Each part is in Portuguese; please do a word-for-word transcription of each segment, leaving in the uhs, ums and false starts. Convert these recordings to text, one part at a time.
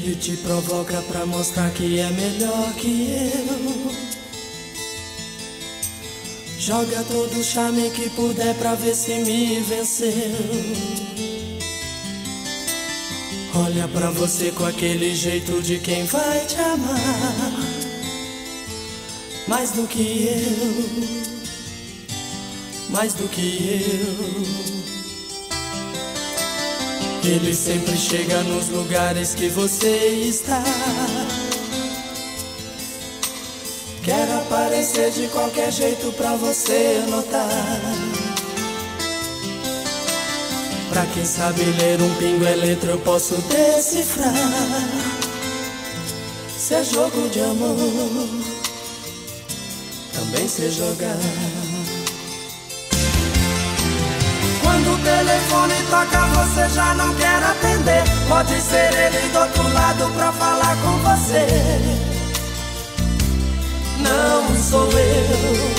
Ele te provoca pra mostrar que é melhor que eu. Joga todo o charme que puder pra ver se me venceu. Olha pra você com aquele jeito de quem vai te amar mais do que eu, mais do que eu. Ele sempre chega nos lugares que você está. Quer aparecer de qualquer jeito pra você notar. Pra quem sabe ler um pingo é letra, eu posso decifrar. Se é jogo de amor, também sei jogar. Quando o telefone toca você já não quer atender. Pode ser ele do outro lado pra falar com você. Não sou eu.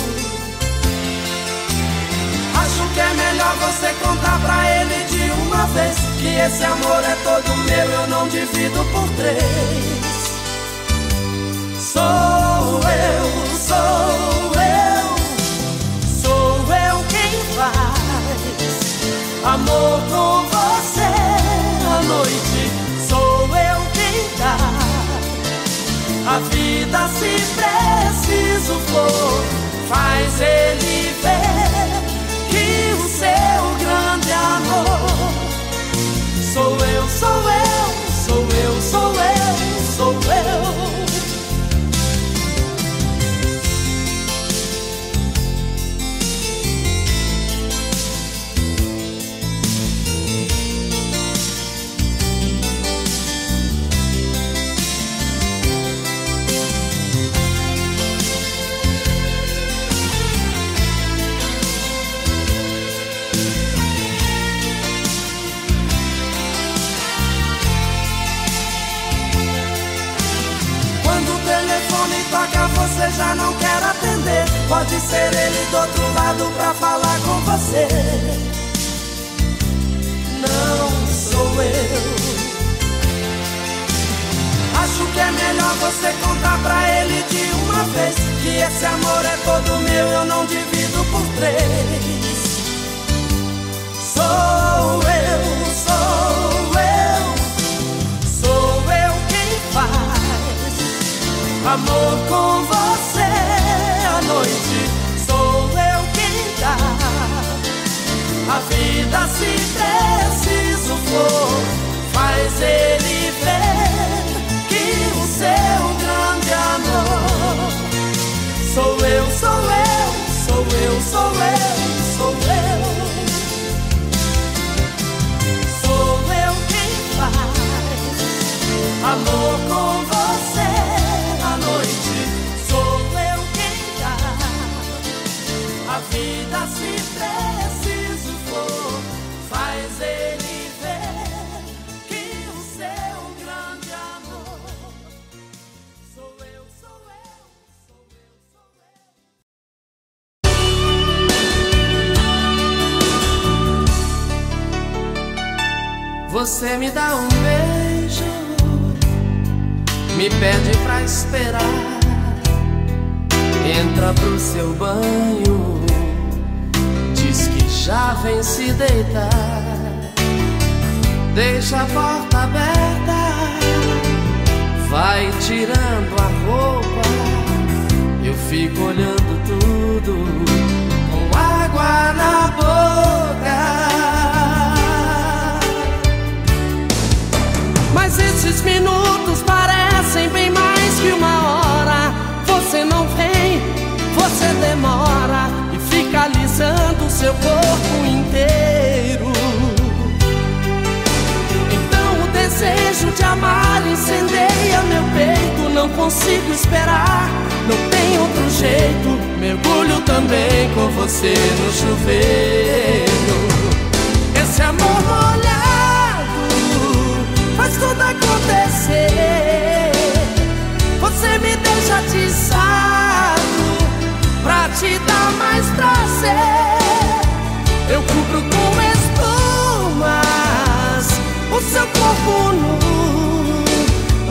Acho que é melhor você contar pra ele de uma vez que esse amor é todo meu, eu não divido por três. Sou eu, sou eu, sou eu quem faz amor com você à noite. Sou eu quem dá a vida se preciso for. Faz ele ver que o seu grande amor sou eu, sou eu, sou eu, sou eu, sou eu. Toca, você já não quer atender. Pode ser ele do outro lado pra falar com você. Não sou eu. Acho que é melhor você contar pra ele de uma vez que esse amor é todo meu, eu não divido por três. Sou eu, sou eu, sou eu quem faz amor com você à noite. Sou eu quem dá a vida se preciso for. Faz ele ver que o seu grande amor sou eu, sou eu, sou eu, sou eu, sou eu. Sou eu quem faz amor com você à noite. Sou eu quem dá a vida se preciso for. Faz ele ver que o seu grande amor sou eu, sou eu, sou eu, sou eu. Você me dá um beijo, me pede pra esperar, entra pro seu banho, diz que já vem se deitar, deixa a porta aberta, vai tirando a roupa, eu fico olhando tudo com água na boca. Mas esses minutos parecem bem mais que uma hora. Você não vem, você demora e fica alisando o seu corpo inteiro. Então o desejo de amar incendeia meu peito. Não consigo esperar, não tem outro jeito. Mergulho também com você no chuveiro. Esse amor molhado faz tudo acontecer. Você me deixa atiçado pra te dar mais prazer. Eu cubro com espumas o seu corpo nu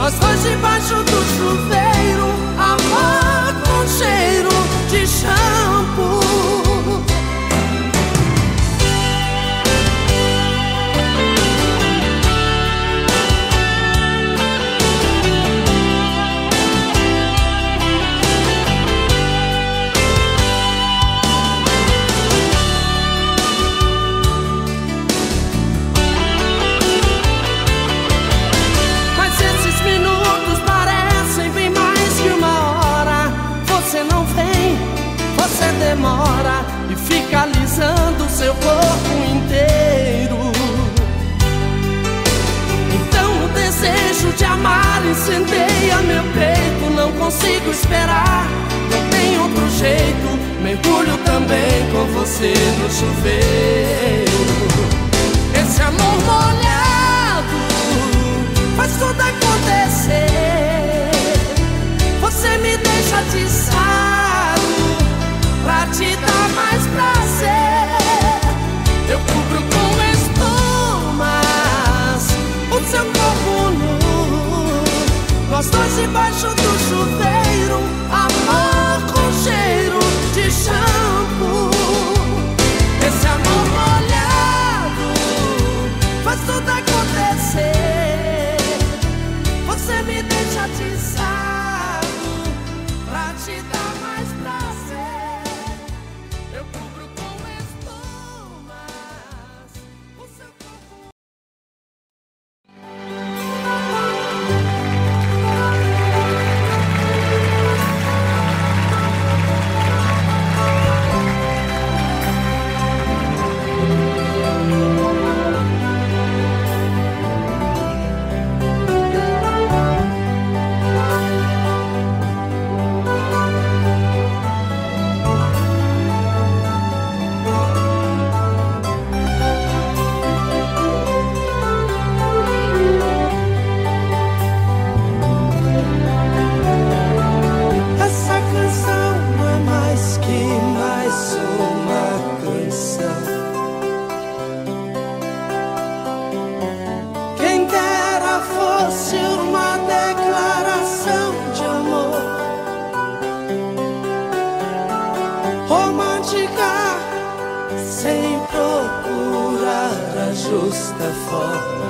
fosse uma declaração de amor romântica, sem procurar a justa forma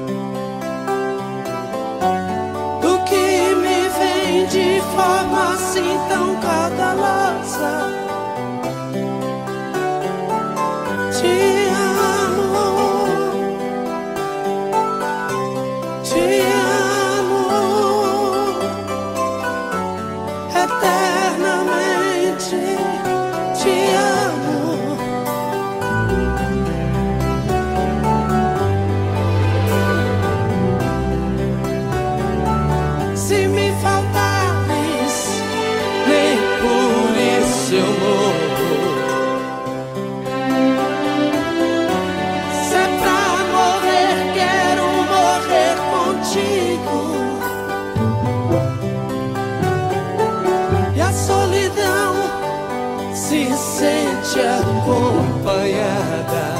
do que me vem de forma assim tão caudalosa. Te amo, te amo eternamente, te amo. Se me faltares, nem por isso eu morro. Se é pra morrer, quero morrer contigo. E a solidão se sente acompanhada.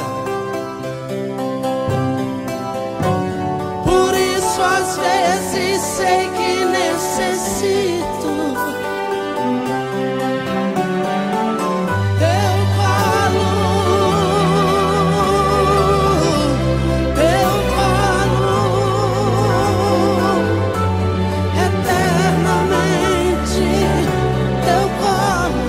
Por isso às vezes sei que necessito teu colo, teu colo, eternamente teu colo.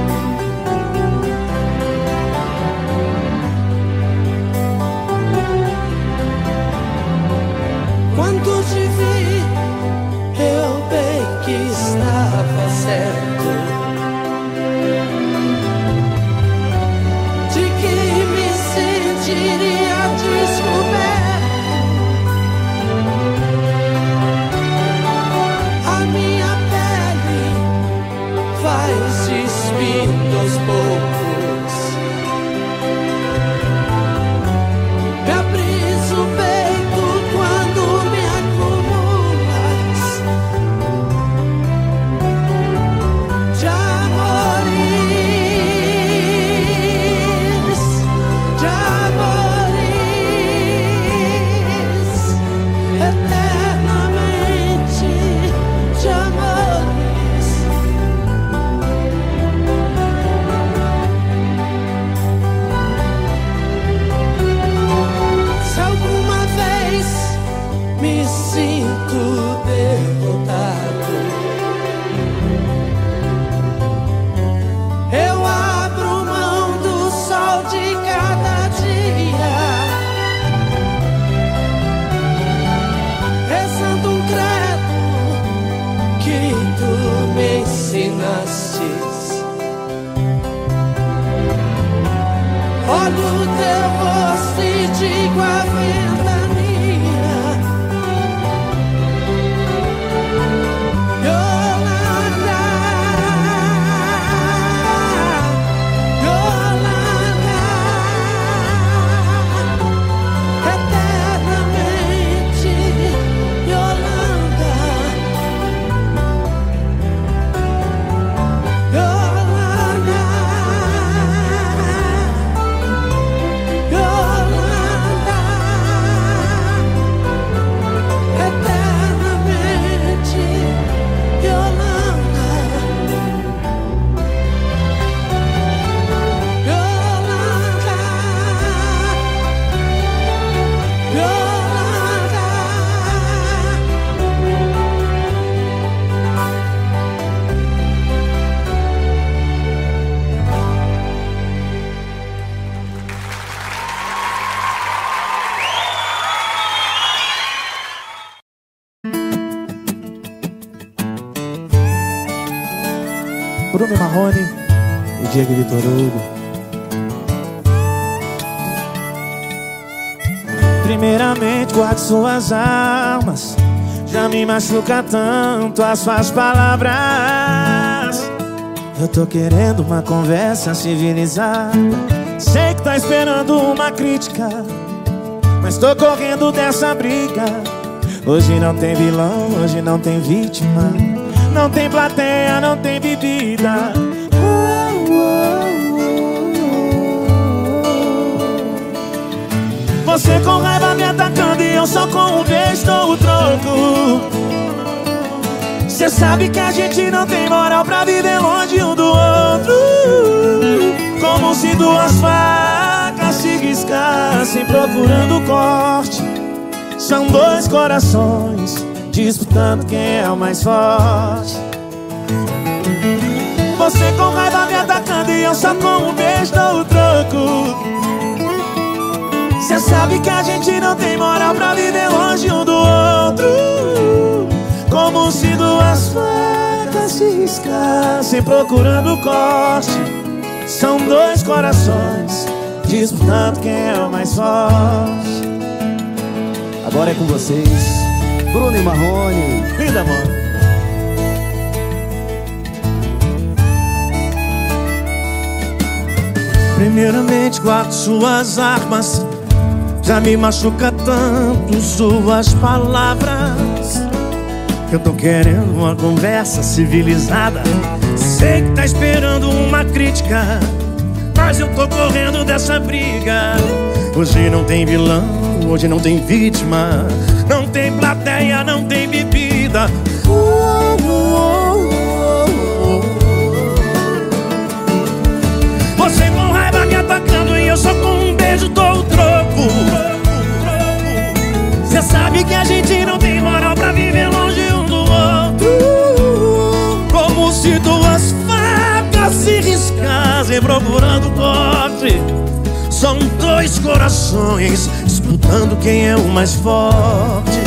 Quando te vi, eu bem que estava certo de que me sentiria descoberto. A minha pele vai se despindo aos poucos. Me abris o peito quando me acumulas de amores, de amores, eternamente de amores. Se alguma vez me sinto derrotado, eu abro mão do sol de cada dia, rezando um credo que tu me ensinastes. Olho teu rosto e digo a ventania: Yolanda, Yolanda, eternamente Yolanda, Yolanda, Yolanda, eternamente Yolanda, Yolanda, Yolanda. Bruno Marrone e Diego Vitor Hugo. Primeiramente, guarde suas armas. Já me machuca tanto as suas palavras. Eu tô querendo uma conversa civilizada. Sei que tá esperando uma crítica, mas tô correndo dessa briga. Hoje não tem vilão, hoje não tem vítima. Não tem plateia, não tem bebida. Você com raiva me atacando e eu só com um beijo dou o troco. Cê sabe que a gente não tem moral pra viver longe um do outro. Como se duas facas se riscassem procurando corte. São dois corações disputando quem é o mais forte. Você com raiva me atacando e eu só com um beijo dou o troco. Cê sabe que a gente não tem moral pra viver longe um do outro. Como se duas facas se riscassem procurando corte. São dois corações disputando quem é o mais forte. Agora é com vocês, Bruno e Marrone. Linda, mano. Primeiramente guardo suas armas. Já me machuca tanto suas palavras. Eu tô querendo uma conversa civilizada. Sei que tá esperando uma crítica, mas eu tô correndo dessa briga. Hoje não tem vilão, hoje não tem vítima. Não tem plateia, não tem bebida. uh, uh, uh, uh. Você com raiva me atacando e eu só com um beijo dou o troco. Cê sabe que a gente não tem moral pra viver longe um do outro. Como se duas facas se riscassem procurando corte. São dois corações disputando quem é o mais forte.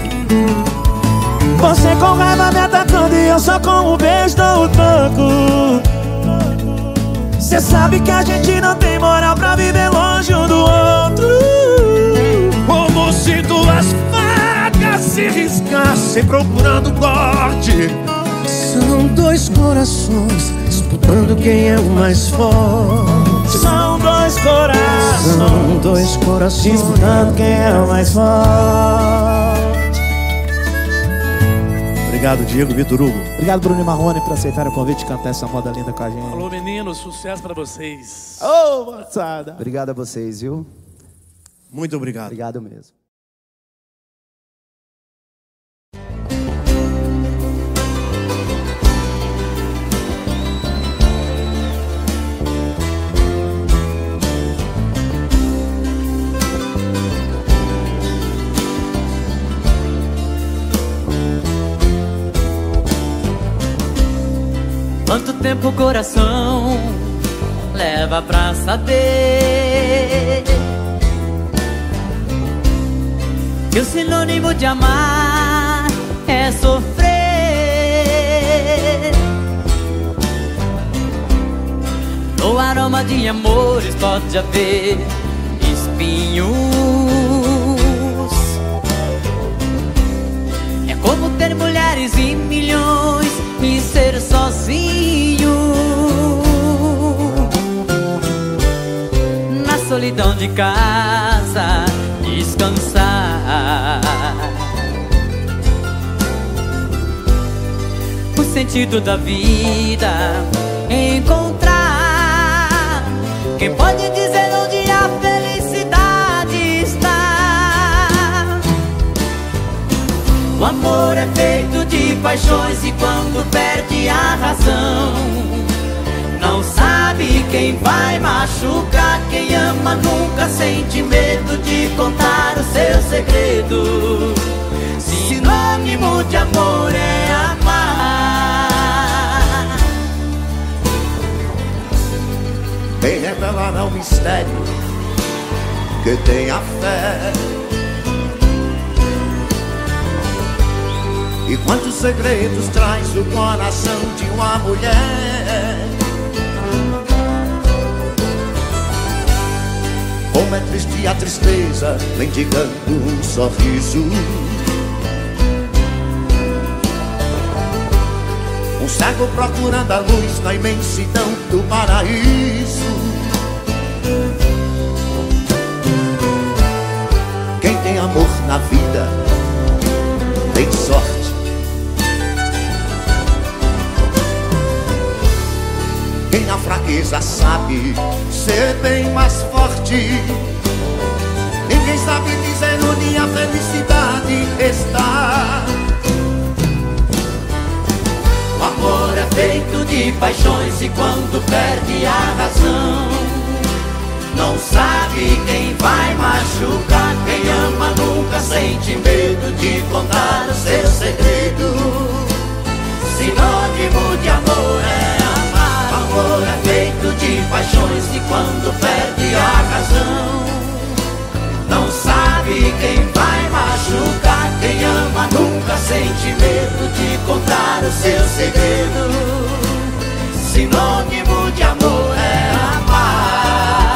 Você com raiva me atacando e eu só com um beijo dou o troco. Cê sabe que a gente não tem moral pra viver longe um do outro. Como se duas facas se riscassem procurando corte. São dois corações disputando quem é o mais forte. São dois corações, São dois corações disputando quem é o mais forte. Obrigado, Diego, Vitor Hugo. Obrigado, Bruno e Marrone, por aceitar o convite de cantar essa moda linda com a gente. Alô, meninos, sucesso pra vocês. Ô, oh, moçada. Obrigado a vocês, viu? Muito obrigado. Obrigado mesmo. Quanto tempo o coração leva pra saber que o sinônimo de amar é sofrer? No aroma de amores pode haver espinhos. É como ter mulheres e milhões e ser sozinho na solidão de casa, descansar. O sentido da vida encontrar. Quem pode dizer onde a felicidade está? O amor é feito de paixões e quando perde a razão, não sabe quem vai machucar. Quem ama nunca sente medo de contar o seu segredo. Sinônimo de amor é amar. Quem revelará o mistério que tem a fé? E quantos segredos traz o coração de uma mulher? Como é triste a tristeza, mendigando um sorriso. Um cego procurando a luz na imensidão do paraíso. Quem tem amor na vida tem sorte. Quem na fraqueza sabe ser bem mais forte. Ninguém está. O amor é feito de paixões e quando perde a razão, não sabe quem vai machucar. Quem ama nunca sente medo de contar o seu segredo. Sinônimo de amor é amar. O amor é feito de paixões e quando perde a razão, não sabe quem vai machucar. Quem ama nunca sente medo de contar o seu segredo. Sinônimo de amor é amar.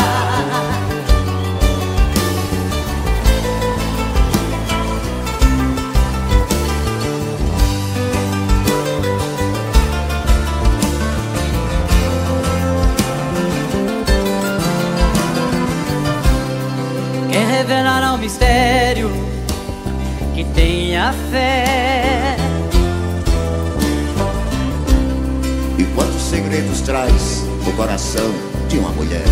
Quem revelará o mistério que tenha fé? E quantos segredos traz o coração de uma mulher?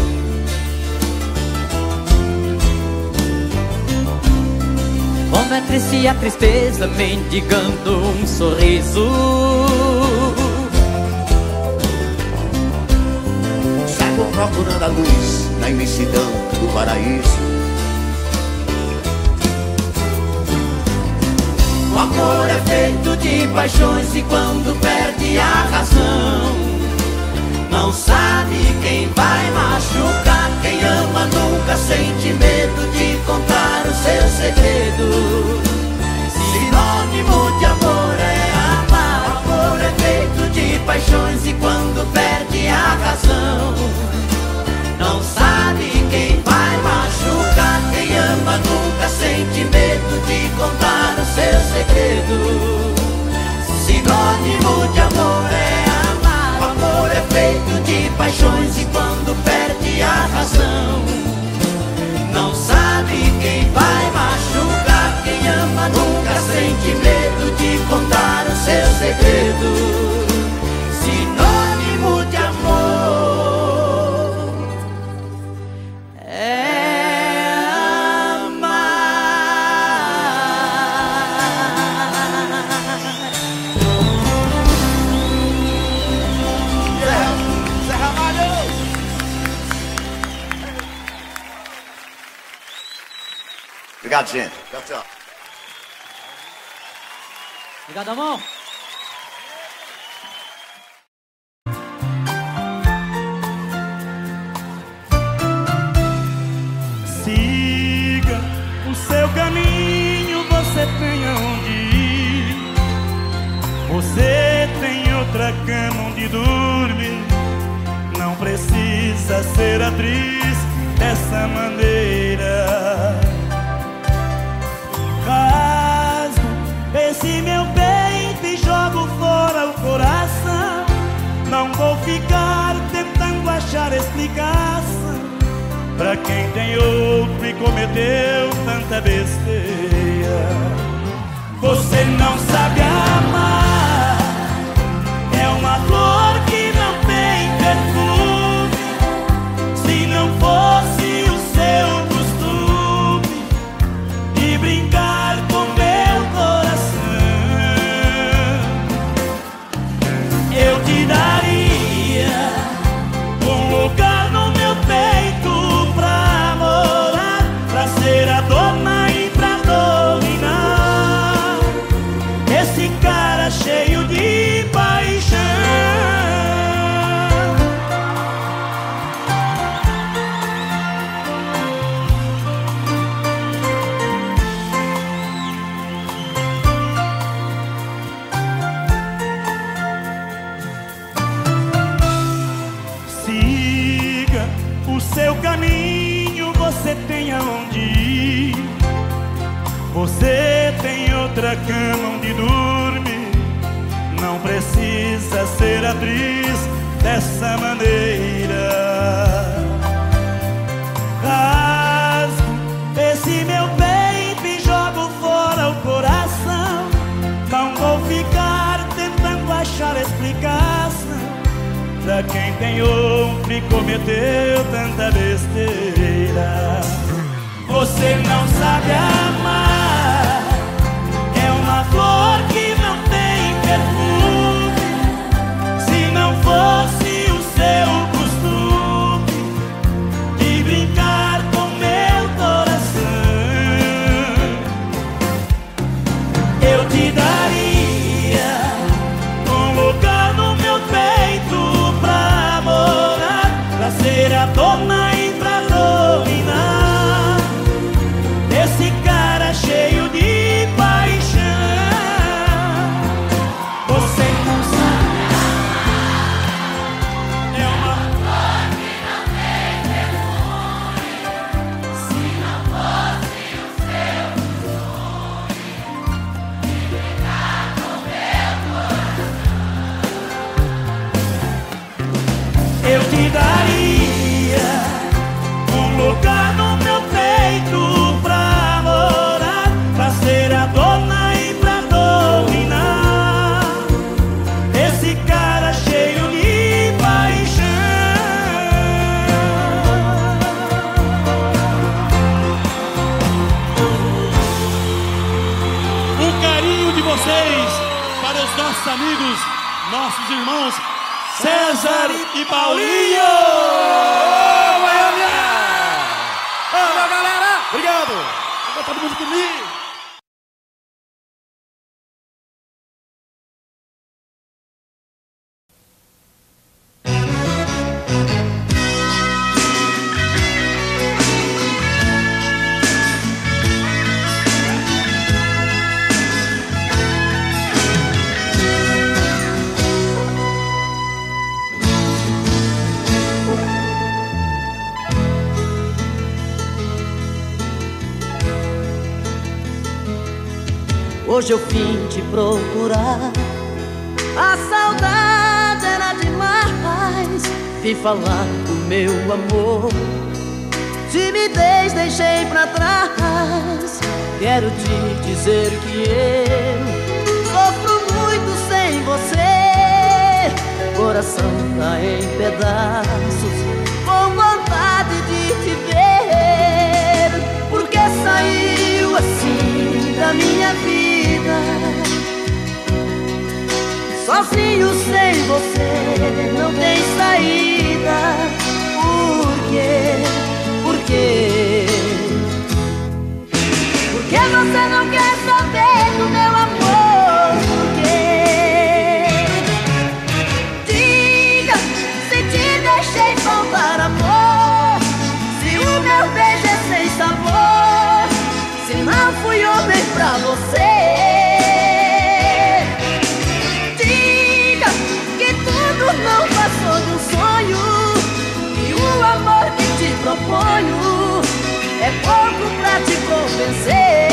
Como é triste a tristeza mendigando um sorriso. Cego procurando a luz na imensidão do paraíso. O amor é feito de paixões e quando perde a razão, não sabe quem vai machucar. Quem ama nunca sente medo de contar o seu segredo. Sinônimo de amor é amar. O amor é feito de paixões e quando perde a razão, não sabe quem vai machucar. Quem ama nunca sente medo de contar o seu segredo. Sinônimo de amor é amar. O amor é feito de paixões e quando perde a razão, não sabe quem vai machucar. Quem ama nunca sente medo de contar o seu segredo. Sinônimo de amor é amar. Zé Ramalho! Obrigado, gente. Tchau, tchau. Obrigado, amor. Siga o seu caminho, você tem aonde ir. Você tem outra cama onde dormir. Não precisa ser atriz dessa maneira. Rasgo esse meu peito e jogo fora o coração. Não vou ficar tentando achar explicação pra quem tem outro e cometeu tanta besteira. Você não sabe amar. É uma flor que não tem perfume. Se não fosse o seu costume de brincar com meu coração, eu te daria um lugar no meu peito pra morar, pra ser a dona e pra dominar esse cara cheio de paixão. Siga o seu caminho, você tem aonde ir. Você tem outra cama onde dormir. Não precisa ser atriz dessa maneira. Rasgo esse meu peito e jogo fora o coração. Não vou ficar tentando achar explicação pra quem tem outro e cometeu tanta besteira. Você não sabe amar. te daria um lugar no meu peito pra morar, pra ser a dona e pra dominar esse cara cheio de paixão. Um carinho de vocês para os nossos amigos, nossos irmãos César e Paulinho! Ô, Goiânia! Ô, galera! Obrigado! Agora todo mundo comigo! Hoje eu vim te procurar, a saudade era demais. Vim falar do meu amor, timidez deixei pra trás. Quero te dizer que eu sofro muito sem você. Coração tá em pedaços, com vontade de te ver. Porque saiu assim da minha vida, sozinho sem você, não tem saída. Por quê? Por quê? Por que você não quer saber do meu amor? Por quê? Diga se te deixei faltar amor, se o meu beijo é sem sabor, se não fui homem pra você. Não passou de um sonho, e o amor que te proponho é pouco pra te convencer.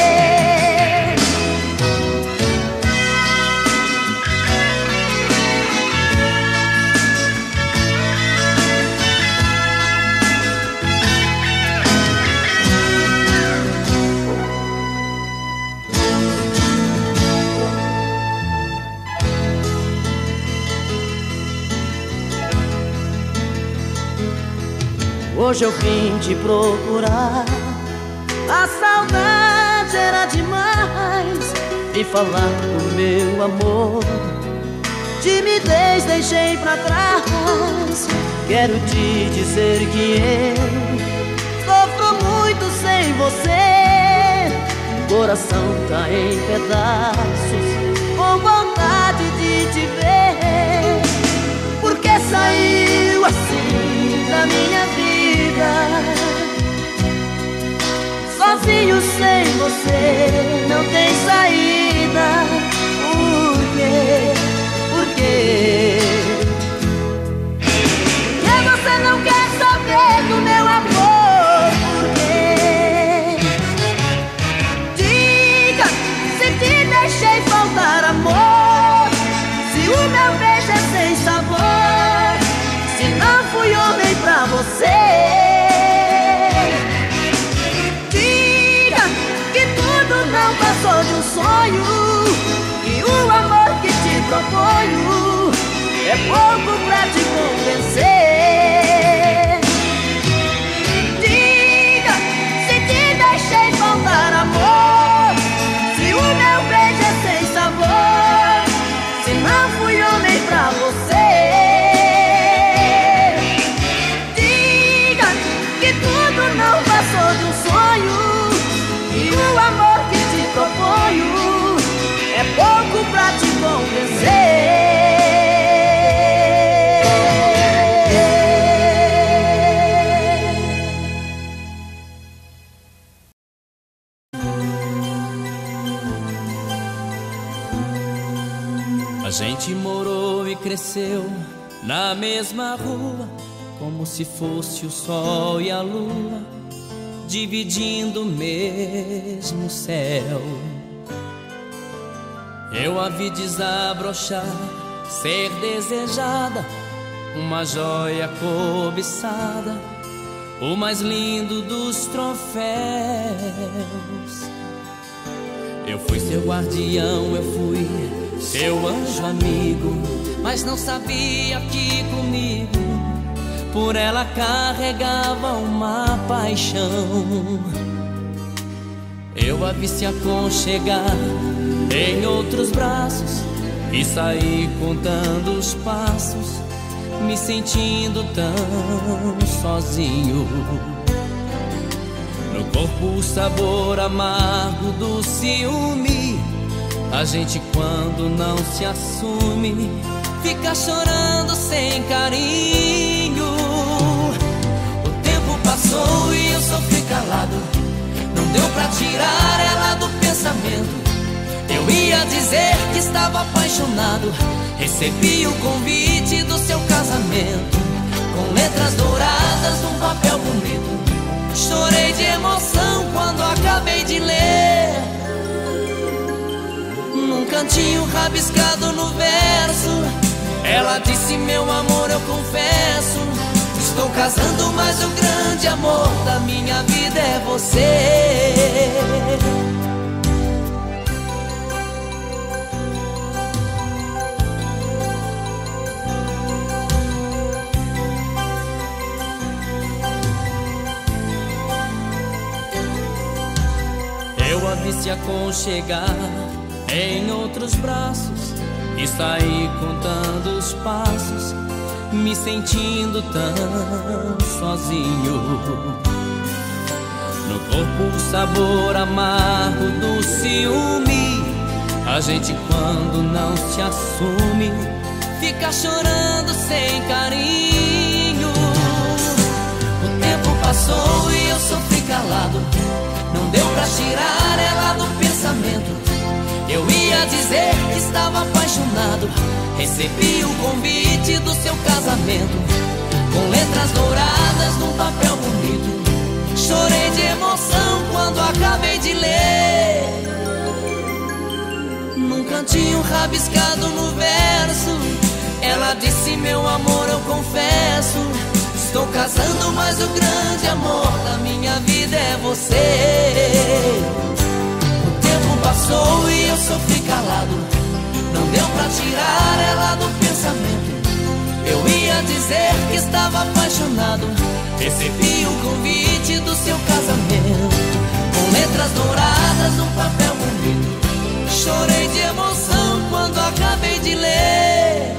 Hoje eu vim te procurar, a saudade era demais. Vim falar do meu amor, timidez deixei pra trás. Quero te dizer que eu sofro muito sem você. Coração tá em pedaços, com vontade de te ver. Porque saiu assim da minha vida, sozinho sem você, não tem saída. Por quê? Por quê? Porque você não quer saber do meu amor? Por quê? Diga se te deixei faltar amor, se o meu beijo é sem sabor, se não fui homem pra você. Diga que tudo não passou de um sonho, e o amor que te proponho é pouco pra te convencer. Diga se te deixei faltar amor, se o meu beijo é sem sabor, se não fui homem pra você. Não passou de um sonho, e o amor que te proponho é pouco pra te convencer. A gente morou e cresceu na mesma rua, como se fosse o sol e a lua, dividindo o mesmo céu. Eu a vi desabrochar, ser desejada, uma joia cobiçada, o mais lindo dos troféus. Eu fui seu guardião, eu fui seu anjo amigo, mas não sabia que comigo por ela carregava uma paixão. Eu a vi se aconchegar em outros braços e saí contando os passos, me sentindo tão sozinho. No corpo o sabor amargo do ciúme. A gente quando não se assume fica chorando sem carinho. O tempo passou e eu sofri calado, não deu pra tirar ela do pensamento. Eu ia dizer que estava apaixonado, recebi o convite do seu casamento, com letras douradas num papel bonito. Chorei de emoção quando acabei de ler. Num cantinho rabiscado no verso, ela disse: meu amor, eu confesso, estou casando, mas o grande amor da minha vida é você. Eu a vi se aconchegar em outros braços e saí contando os passos, me sentindo tão sozinho. No corpo o sabor amargo do ciúme. A gente quando não se assume fica chorando sem carinho. O tempo passou e eu sofri calado, não deu pra tirar ela do pensamento. Eu ia dizer que estava apaixonado, recebi o convite do seu casamento, com letras douradas num papel bonito. Chorei de emoção quando acabei de ler. Num cantinho rabiscado no verso, ela disse: meu amor, eu confesso, estou casando, mas o grande amor da minha vida é você. O tempo passou e eu sofri calado, não deu pra tirar ela do pensamento. Eu ia dizer que estava apaixonado, recebi o convite do seu casamento, com letras douradas num papel bonito. Chorei de emoção quando acabei de ler.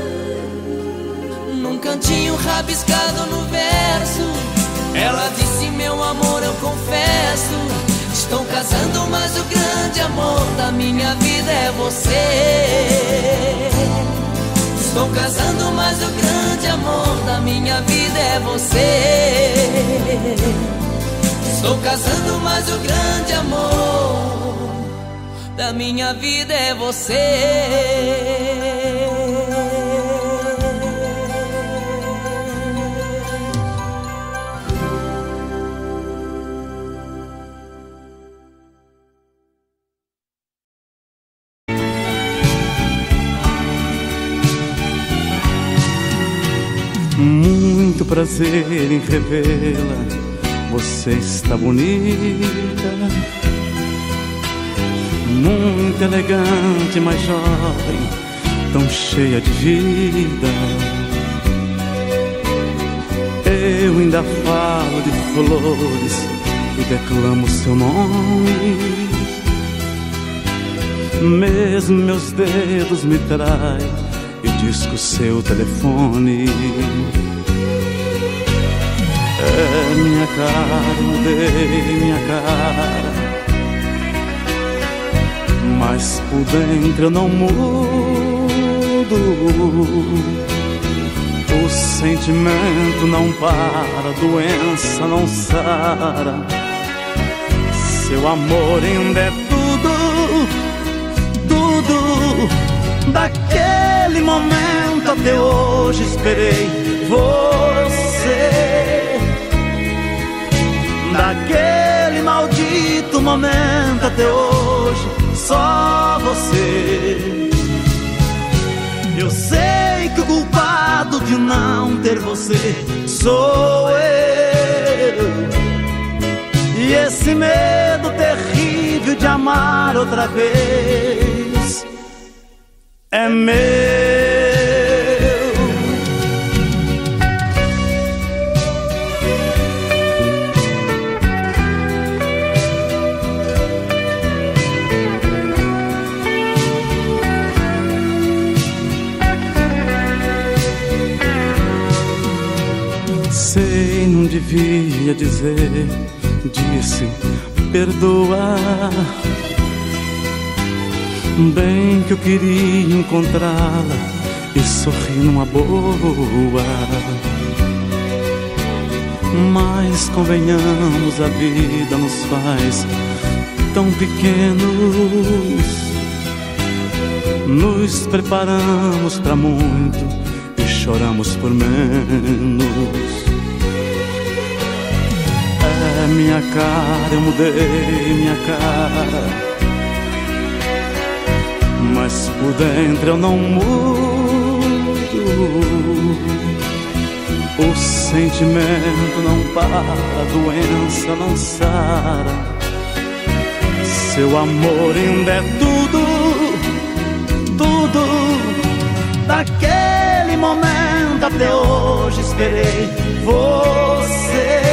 Num cantinho rabiscado no verso, ela disse: meu amor, eu confesso, estou casando, mas o grande amor da minha vida é você. Estou casando, mas o grande amor da minha vida é você. Estou casando, mas o grande amor da minha vida é você. Muito prazer em revê-la, você está bonita, muito elegante, mais jovem, tão cheia de vida. Eu ainda falo de flores e declamo seu nome, mesmo meus dedos me traem e disco seu telefone. É minha cara, eu mudei minha cara, mas por dentro eu não mudo. O sentimento não para, a doença não sara. Seu amor ainda é tudo, tudo. Daquele momento até hoje esperei você. Daquele maldito momento até hoje, só você. Eu sei que o culpado de não ter você sou eu. E esse medo terrível de amar outra vez é meu. Sei, não devia dizer, disse, perdoa. Bem que eu queria encontrá-la e sorrir numa boa. Mas convenhamos, a vida nos faz tão pequenos. Nos preparamos pra muito e choramos por menos. É minha cara, eu mudei minha cara, mas por dentro eu não mudo. O sentimento não para, a doença não sara. Seu amor ainda é tudo, tudo. Daquele momento até hoje esperei você.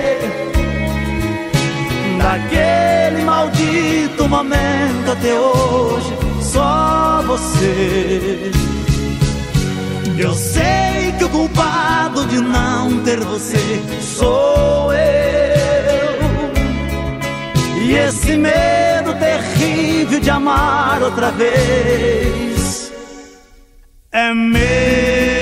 Daquele maldito momento até hoje, só você. Eu sei que o culpado de não ter você sou eu. E esse medo terrível de amar outra vez é meu.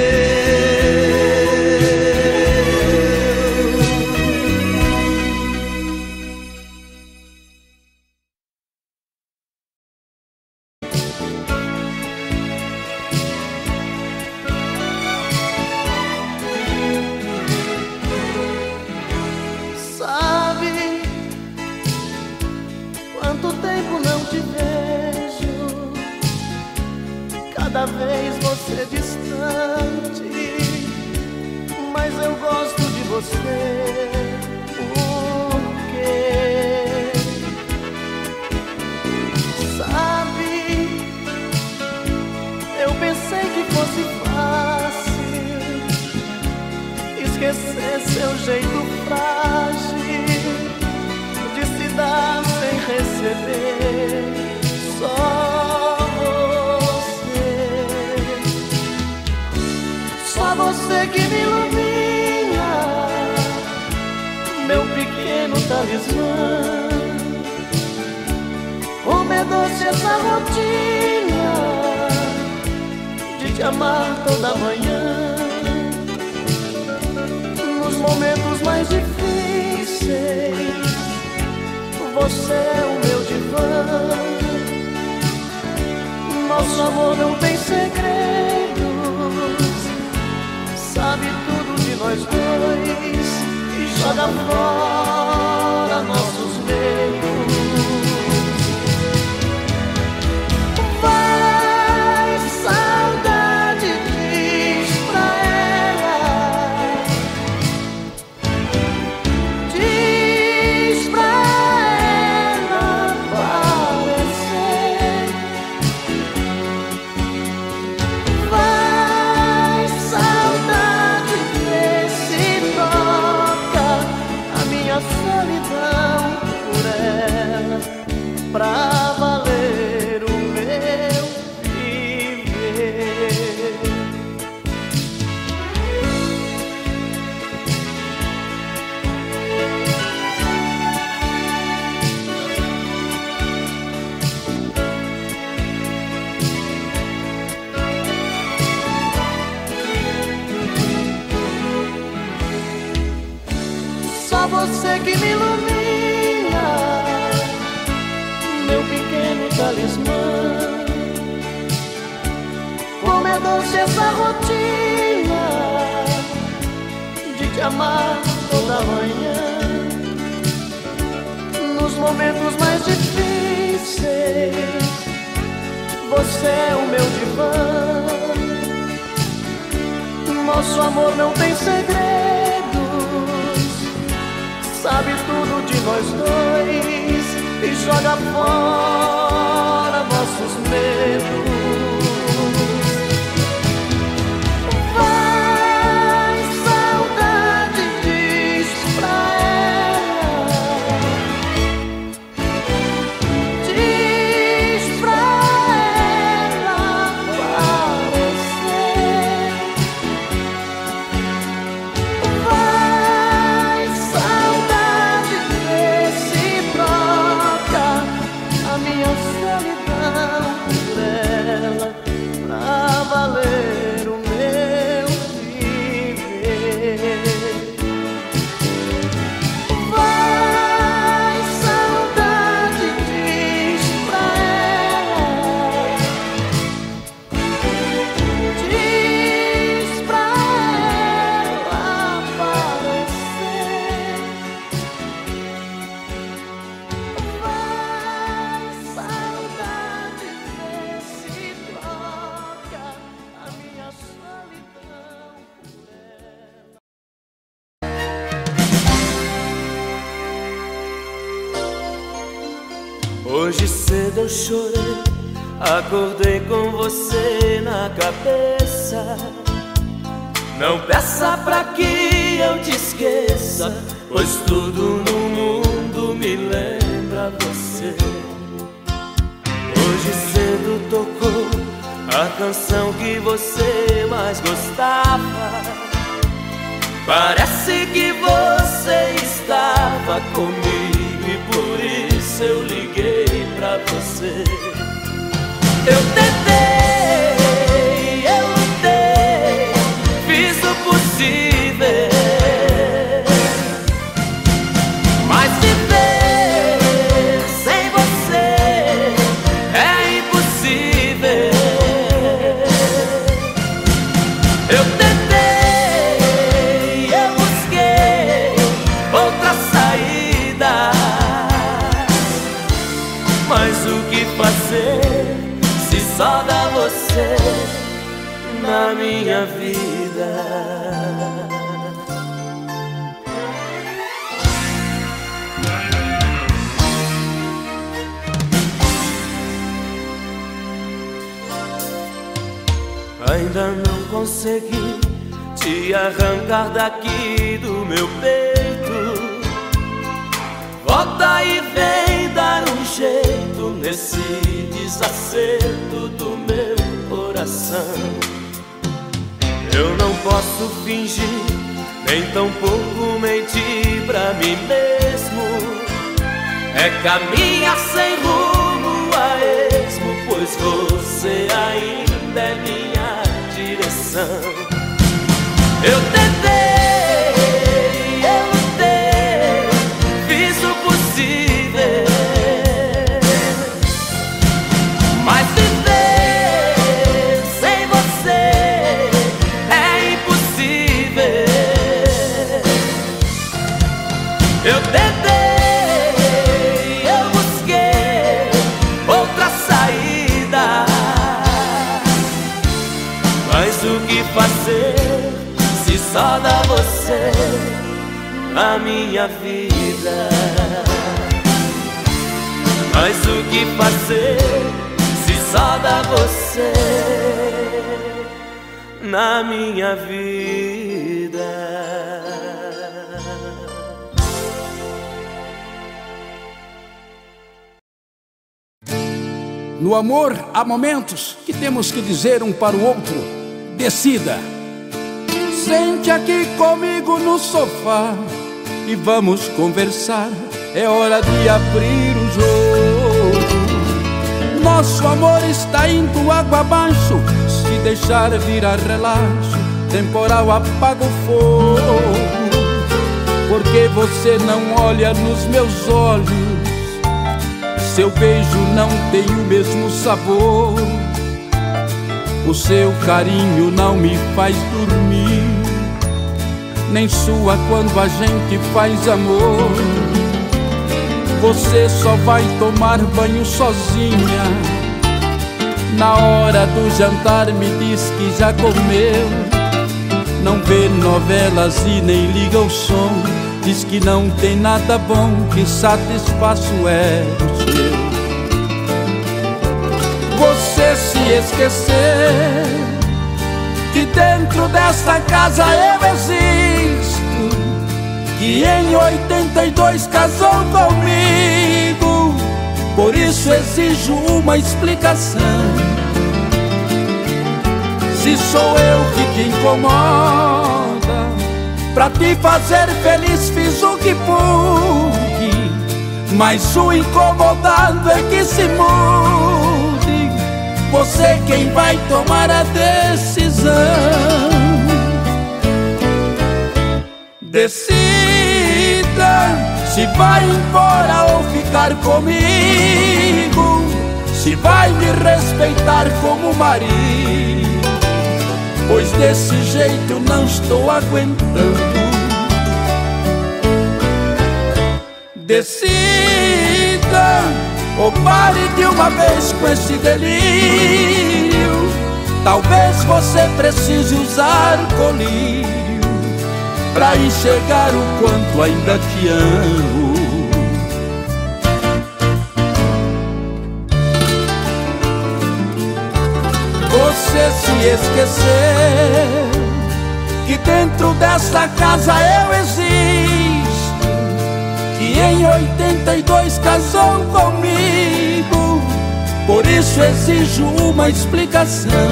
Cada vez você distante, mas eu gosto de você. Por quê? Sabe, eu pensei que fosse fácil esquecer seu jeito frágil de se dar sem receber. Só Só você que me ilumina, meu pequeno talismã. Como é doce essa rotina de te amar toda manhã. Nos momentos mais difíceis, você é o meu divã. Nosso amor não tem segredo, sabe tudo de nós dois e joga fora nossos medos. Vai, saudade, diz pra ela, diz pra ela aparecer. Vai, saudade, solidão por ela, pra valer o meu viver. Só você que me ilumina, meu pequeno talismã. Como é doce essa rotina de te amar toda manhã. Nos momentos mais difíceis, você é o meu divã. Nosso amor não tem segredos, sabe tudo de nós dois e joga fora nossos medos. Vai, saudade, diz pra ela, diz pra ela aparecer. Vai, saudade, vê se troca a minha solidão por ela, pra valer o meu viver. Vai, saudade, diz pra ela, diz pra ela aparecer. Vai, saudade, vê se troca a minha solidão por ela. Hoje cedo eu chorei, acordei com você na cabeça. Não peça pra que eu te esqueça, pois tudo no mundo me lembra você. Hoje cedo tocou a canção que você mais gostava. Parece que você estava comigo e por isso eu liguei pra você. Eu tentei, eu lutei, fiz o possível, mas viver sem você é impossível. Eu tentei, eu busquei outra saída, mas o que fazer se só dá você na minha vida? Ainda não consegui te arrancar daqui do meu peito. Volta e vem dar um jeito nesse desacerto do meu coração. Eu não posso fingir, nem tampouco mentir pra mim mesmo. É caminhar sem rumo a esmo, pois você ainda é minha direção. Eu tentei, eu lutei, fiz o possível, mas viver sem você é impossível. Eu tentei, eu busquei outra saída, mas o que fazer se só dá você na minha vida? Mas o que fazer se só dá você na minha vida? No amor há momentos que temos que dizer um para o outro: decida. Sente aqui comigo no sofá e vamos conversar. É hora de abrir o jogo. Nosso amor está indo água abaixo. Se deixar virar relaxo, temporal apaga o fogo. Porque você não olha nos meus olhos, seu beijo não tem o mesmo sabor. O seu carinho não me faz dormir, nem sua quando a gente faz amor. Você só vai tomar banho sozinha. Na hora do jantar me diz que já comeu. não vê novelas e nem liga o som. Diz que não tem nada bom que satisfaça o ego seu. Você se esquecer que dentro desta casa eu existo, que em oitenta e dois casou comigo. Por isso exijo uma explicação. Se sou eu que te incomoda, pra te fazer feliz fiz o que pude, mas o incomodado é que se mude. Você quem vai tomar a decisão. Decida se vai embora ou ficar comigo, se vai me respeitar como marido, pois desse jeito não estou aguentando. Decida ou pare de uma vez com esse delírio. Talvez você precise usar colírio pra enxergar o quanto ainda te amo. Você se esquecer que dentro desta casa eu existo, que em oitenta e dois casou comigo. Por isso exijo uma explicação.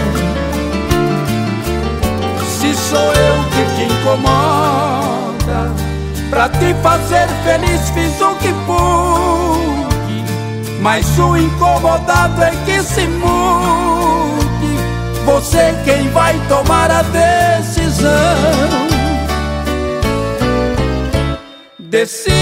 Se sou eu que te incomoda, pra te fazer feliz fiz o que pude, mas o incomodado é que se mude. Você quem vai tomar a decisão. Decida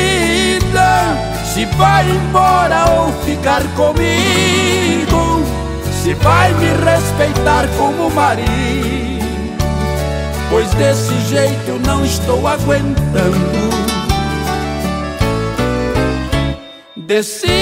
se vai embora ou ficar comigo, se vai me respeitar como marido, pois desse jeito eu não estou aguentando. Decida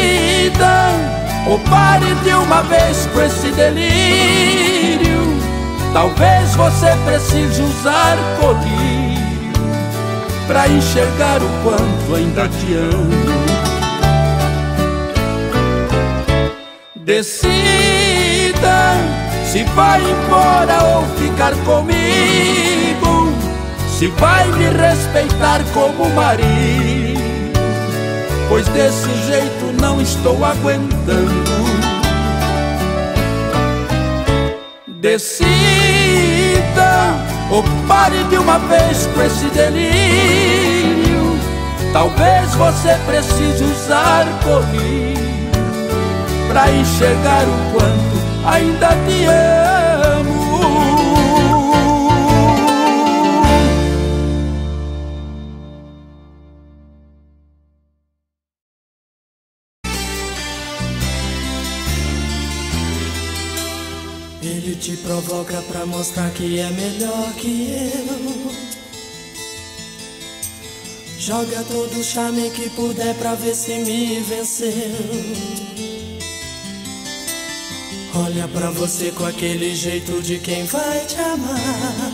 ou pare de uma vez com esse delírio. Talvez você precise usar colírio pra enxergar o quanto ainda te amo. Decida se vai embora ou ficar comigo, se vai me respeitar como marido, pois desse jeito não estou aguentando. Decida ou pare de uma vez com esse delírio. Talvez você precise usar colírio pra enxergar o quanto ainda te amo. Ele te provoca pra mostrar que é melhor que eu. Joga todo o charme que puder pra ver se me venceu. Olha pra você com aquele jeito de quem vai te amar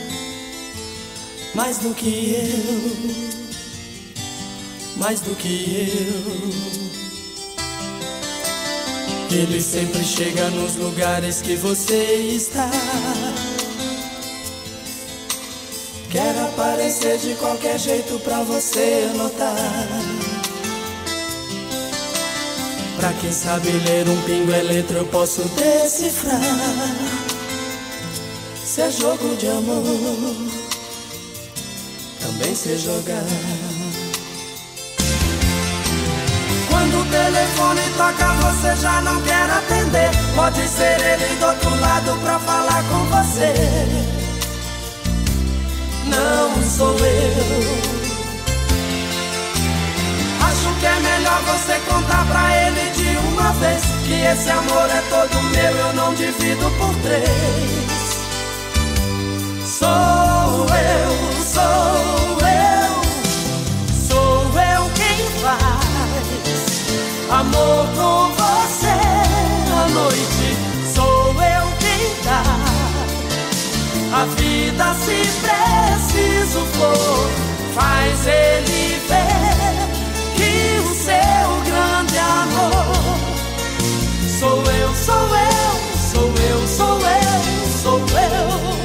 mais do que eu, mais do que eu. Ele sempre chega nos lugares que você está. Quer aparecer de qualquer jeito pra você notar. Pra quem sabe ler um pingo é letra, eu posso decifrar. Se é jogo de amor, também sei jogar. Quando o telefone toca você já não quer atender. Pode ser ele do outro lado pra falar com você. Não sou eu. Acho que é melhor você contar pra ele de uma vez que esse amor é todo meu, eu não divido por três. Sou eu, sou eu, sou eu quem faz amor com você à noite. Sou eu quem dá a vida vida, se preciso for, faz ele ver que o seu grande amor sou eu, sou eu, sou eu, sou eu, sou eu.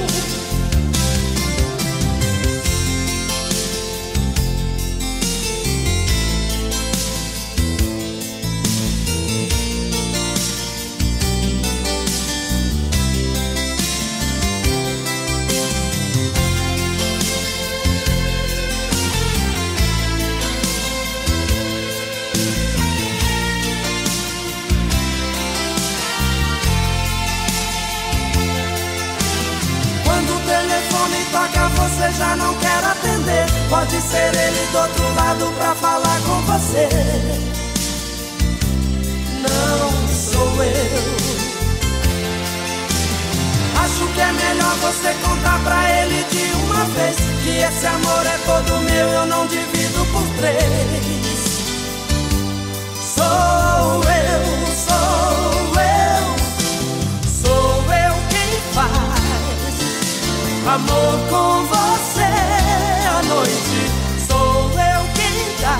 Toca, você já não quer atender. Pode ser ele do outro lado pra falar com você. Não sou eu. Acho que é melhor você contar pra ele de uma vez que esse amor é todo meu, eu não divido por três. Sou eu, sou eu, sou eu quem faz amor com você à noite. Sou eu quem dá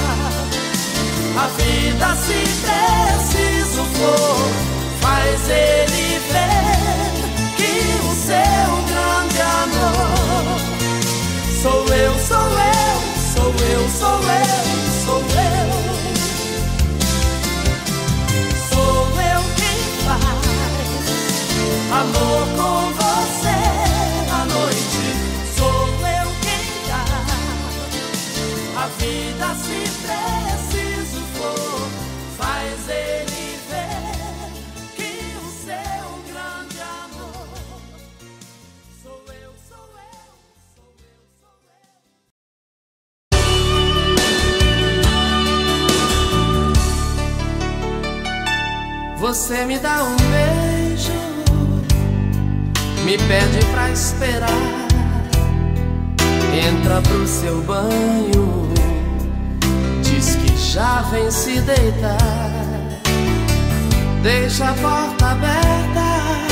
a vida, se preciso for, faz ele ver que o seu grande amor sou eu, sou eu, sou eu, sou eu, sou eu. Sou eu quem faz amor com você à noite. Sou eu quem dá a vida, se preciso for, faz ele ver que o seu grande amor sou eu, sou eu, sou eu, sou eu. Você me dá um beijo, me pede pra esperar, entra pro seu banho, diz que já vem se deitar, deixa a porta aberta,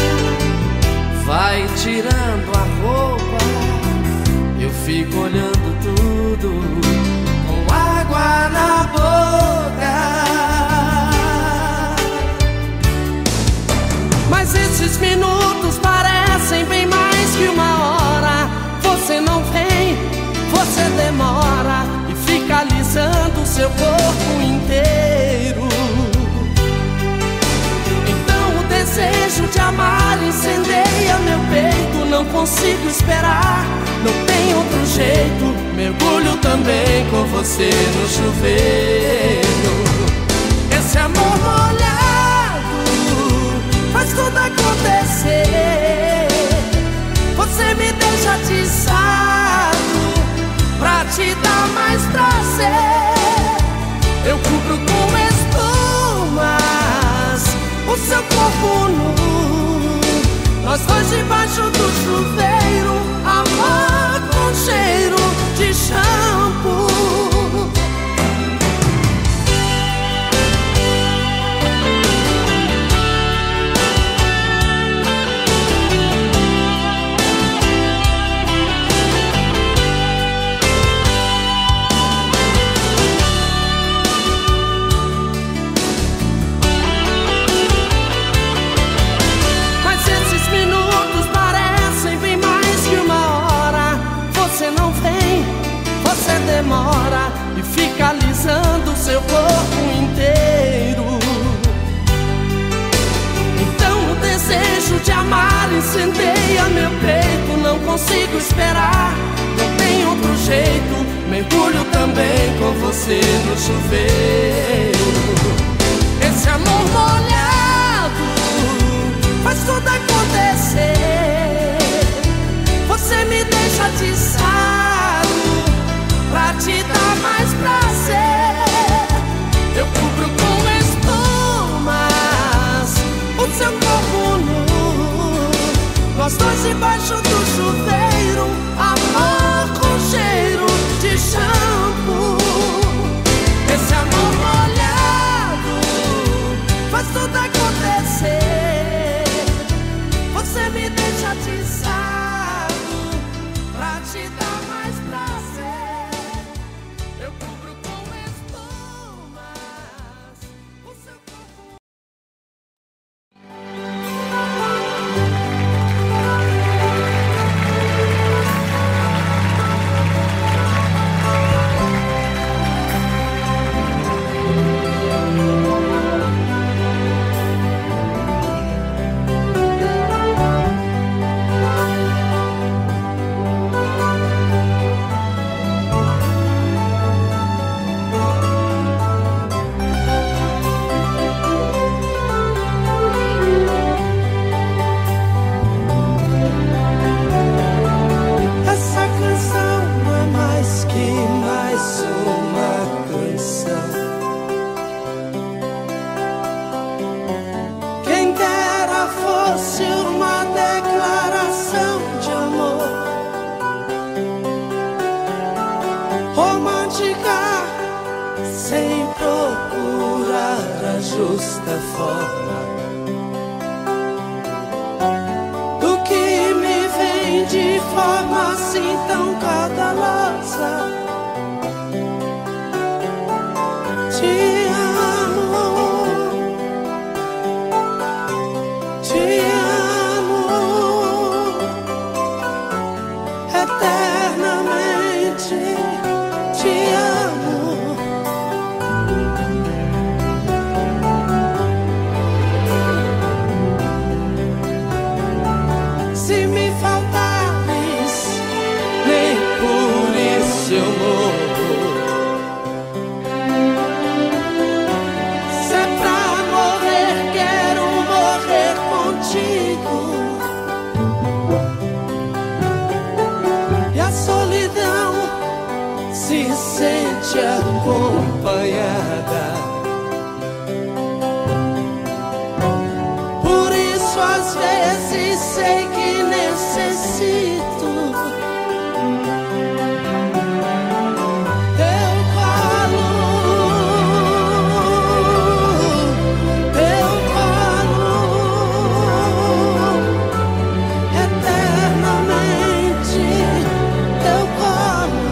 vai tirando a roupa, eu fico olhando tudo com água na boca. Mas esses minutos parecem bem mais que uma hora. Você não vem, você demora e fica alisando o seu corpo inteiro. Então o desejo de amar incendeia meu peito. Não consigo esperar, não tem outro jeito. Mergulho também com você no chuveiro. Esse amor molhado faz tudo acontecer. Você me deixa atiçado pra te dar mais prazer. Eu cubro com espumas o seu corpo nu, nós dois debaixo do chuveiro, amor com cheiro de shampoo. Demora e fica alisando o seu corpo inteiro. Então o desejo de amar incendeia meu peito. Não consigo esperar, não tem outro jeito. Mergulho também com você no chuveiro. Esse amor molhado faz tudo acontecer. Você me deixa atiçado pra te dar mais prazer. Eu cubro com espumas o seu corpo nu, nós dois debaixo do chuveiro, amor com cheiro de shampoo. Esse amor justa forma do que me vem de forma assim tão caudalosa. Te amo, te amo eternamente, te amo. Se me faltares, nem por isso eu morro. Se é pra morrer, quero morrer contigo. E a solidão se sente acompanhada. Por isso às vezes sei que necessito teu colo, teu colo, eternamente teu colo.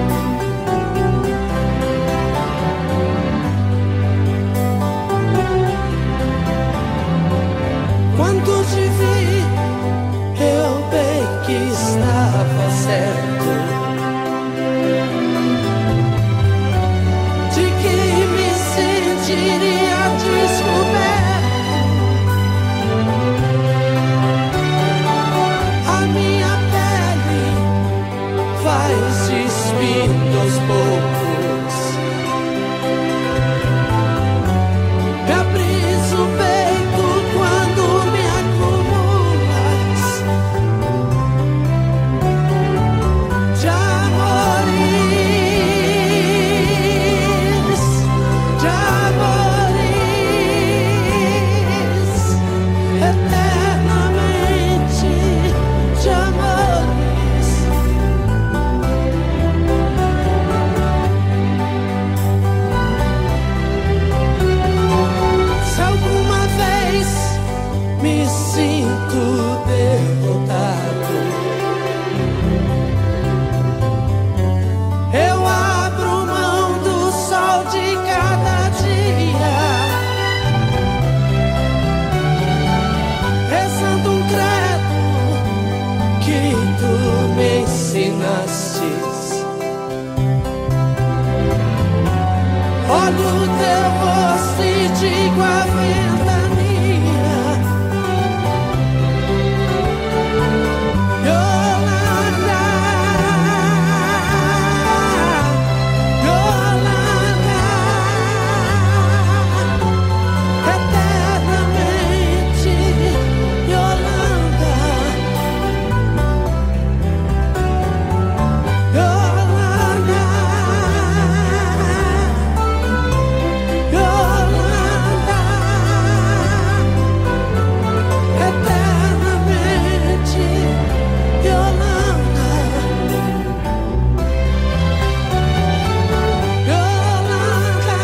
Quando te vi, eu bem que estava certo de que me sentiria descoberto. A minha pele vai se despindo aos poucos. Me abris o peito quando me acumulas de amores, de amores, eternamente de amores. Se alguma vez me sinto derrotado, eu abro mão do sol de cada dia, rezando um credo que tu me ensinastes. Olho teu rosto e digo a ventania, Yolanda, Yolanda, eternamente Yolanda, Yolanda, Yolanda, eternamente Yolanda, Yolanda,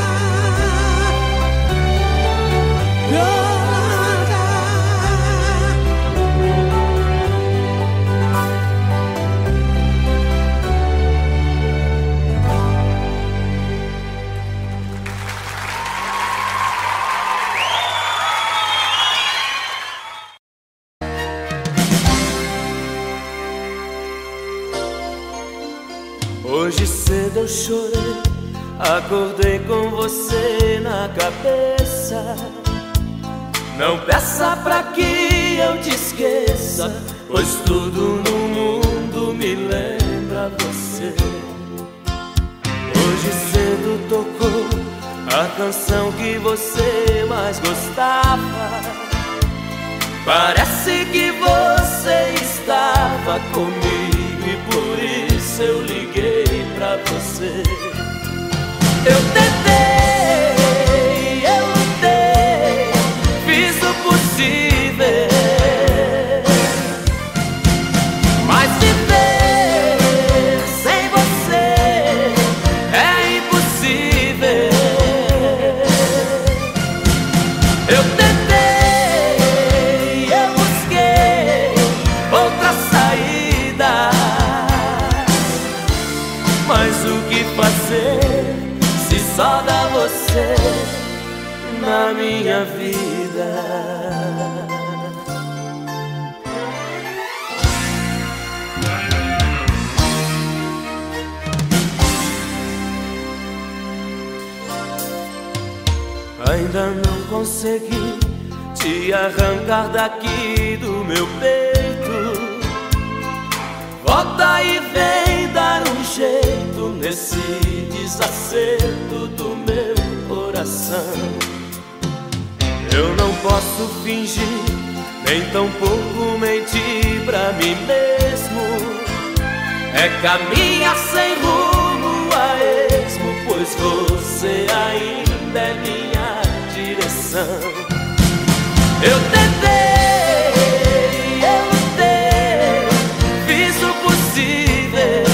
Hoje cedo eu chorei, acordei com você na cabeça. Não peça pra que eu te esqueça, pois tudo no mundo me lembra você. Hoje cedo tocou a canção que você mais gostava. Parece que você estava comigo e por isso eu liguei pra você. Eu tentei, eu lutei, fiz o possível, mas viver sem você é impossível. na minha vida. Ainda não consegui te arrancar daqui do meu peito. Volta e vem dar um jeito nesse desacerto do meu coração. Eu não posso fingir, nem tampouco mentir pra mim mesmo. É caminhar sem rumo a esmo, pois você ainda é minha direção. Eu tentei, eu lutei, fiz o possível,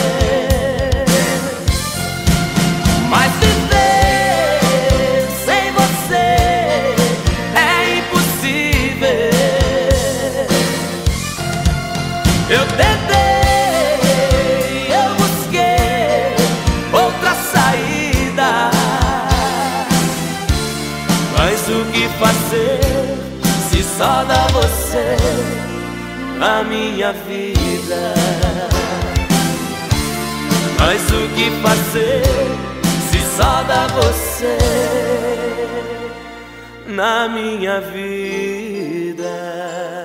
mas viver sem você é impossível. Eu tentei, eu busquei outra saída, mas o que fazer se só dá você na minha vida? Mas o que fazer se só dá você na minha vida?